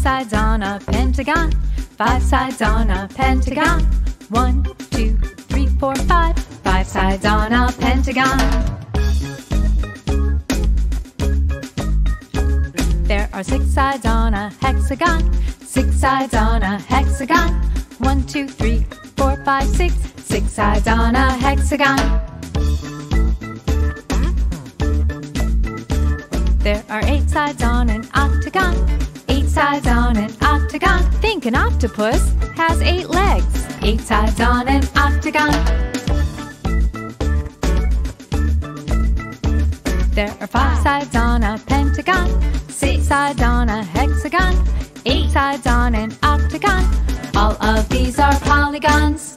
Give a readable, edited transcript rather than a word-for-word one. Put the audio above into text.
sides on a pentagon. 5 sides on a pentagon. 1, 2, 3, 4, 5. 5 sides on a pentagon. There are 6 sides on a hexagon. 6 sides on a hexagon. 1, 2, 3, 4, 5, 6. 6 sides on a hexagon. There are 8 sides on an octagon. 8 sides on an octagon. Think an octopus has 8 legs. 8 sides on an octagon. There are 5 sides on a pentagon. 6 sides on a hexagon. 8 sides on an octagon. All of these are polygons.